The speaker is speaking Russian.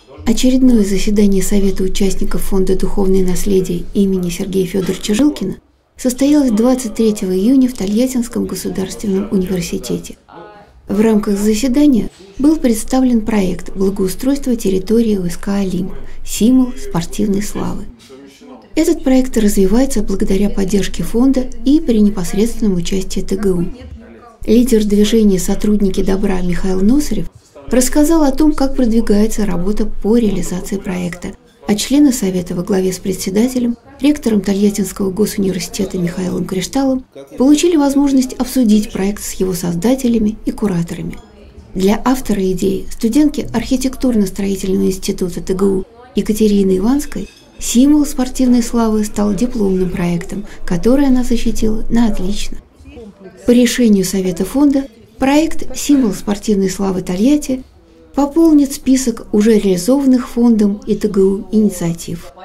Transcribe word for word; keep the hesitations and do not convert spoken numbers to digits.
Очередное заседание Совета участников Фонда «Духовное наследие» имени Сергея Федоровича Жилкина состоялось двадцать третьего июня в Тольяттинском государственном университете. В рамках заседания был представлен проект благоустройства территории УСК «Олимп» «Символ спортивной славы». Этот проект развивается благодаря поддержке фонда и при непосредственном участии ТГУ. Лидер движения «Сотрудники добра» Михаил Носарев рассказал о том, как продвигается работа по реализации проекта, а члены Совета во главе с председателем, ректором Тольяттинского госуниверситета Михаилом Кришталом получили возможность обсудить проект с его создателями и кураторами. Для автора идеи, студентки архитектурно-строительного института ТГУ Екатерины Иванской, «Символ спортивной славы» стал дипломным проектом, который она защитила на отлично. По решению Совета фонда проект «Символ спортивной славы Тольятти» пополнит список уже реализованных фондом и ТГУ инициатив.